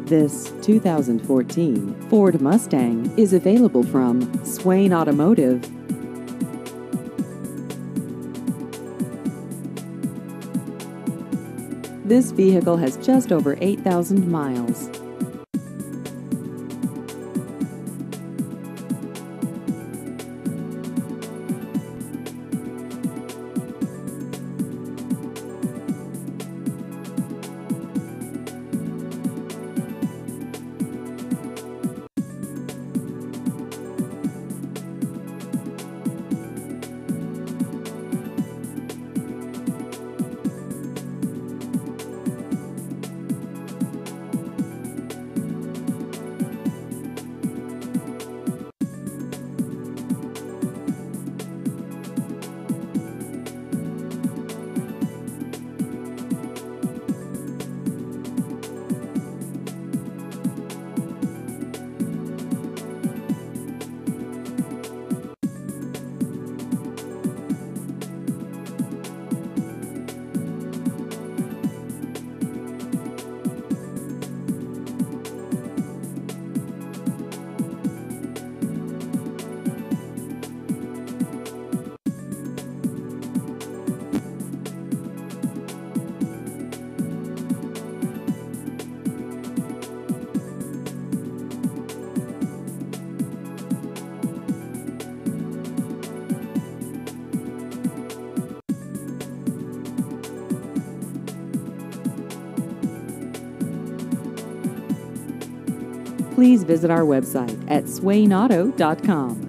This 2014 Ford Mustang is available from Swain Automotive. This vehicle has just over 8,000 miles. Please visit our website at swainauto.com.